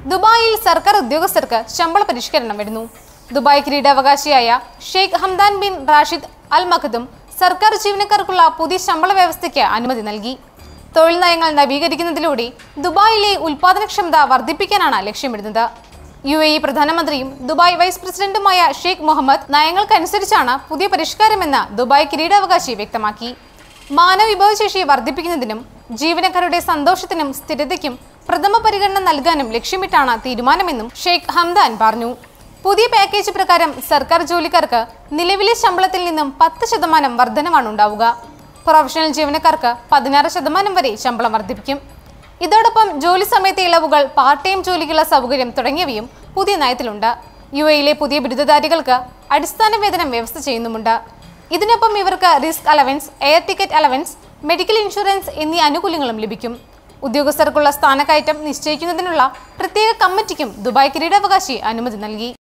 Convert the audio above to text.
ദുബായിൽ സർക്കാർ ഉദ്യോഗസ്ഥർക്ക് ശമ്പള പരിഷ്കരണം വരുന്നു. ദുബായ് കിരീടാവകാശിയായ Sheikh Hamdan bin Rashid Al Maktoum സർക്കാർ ജീവനക്കാർക്കുള്ള പുതിയ ശമ്പള വ്യവസ്ഥയ്ക്ക് അനുമതി നൽകി. തൊഴിൽ നയങ്ങൾ നവീകരിക്കുന്നതിലൂടെ ദുബായിലെ ഉൽപാദനക്ഷമത വർദ്ധിപ്പിക്കാനാണ് ലക്ഷ്യമിടുന്നത്. UAE പ്രധാനമന്ത്രിയും ദുബായ് വൈസ് പ്രസിഡന്റുമായ ഷെയ്ഖ് മുഹമ്മദ് നയങ്ങൾക്കനുസരിച്ചാണ് പുതിയ പരിഷ്കാരമെന്ന് ദുബായ് കിരീടാവകാശി വ്യക്തമാക്കി. മാനവ വിഭവശേഷി വർദ്ധിപ്പിക്കുന്നതിനും ജീവനക്കാരുടെ സന്തോഷത്തിനും സ്ഥിരതയ്ക്കും പ്രഥമ പരിഗണന നൽകാനും ലക്ഷ്യമിട്ടാണ് തീരുമാനമെന്നും ഷെയ്ഖ് ഹംദാൻ പറഞ്ഞു. പുതിയ പാക്കേജ് പ്രകാരം സർക്കാർ ജോലിക്കാർക്ക് നിലവിലെ ശമ്പളത്തിൽ നിന്നും 10% വർധനവാണ് ഉണ്ടാവുക. പ്രൊഫഷണൽ ജീവനക്കാർക്ക് 16% വരെ ശമ്പളം വർദ്ധിപ്പിക്കും. ഇതോടൊപ്പം ജോലി സമയത്തെ ഇളവുകൾ, പാർട്ട് ടൈം ജോലിക്കുള്ള സൗകര്യം തുടങ്ങിയവയും പുതിയ നയത്തിലുണ്ട്. UAE പുതിയ ബിരുദധാരികൾക്ക് അടിസ്ഥാന വേതനം വ്യവസ്ഥ ചെയ്യുന്നുമുണ്ട്. ഇതിനൊപ്പം ഇവർക്ക് risk allowance, air ticket allowance, medical insurance എന്നീ ആനുകൂല്യങ്ങളും ലഭിക്കും. ഉദ്യോഗസ്ഥർക്കുള്ള സ്ഥാനക്കയറ്റം നിശ്ചയിക്കുന്നതിനുള്ള പ്രത്യേക കമ്മിറ്റിക്കും ദുബായ് കിരീടാവകാശി അനുമതി നൽകി.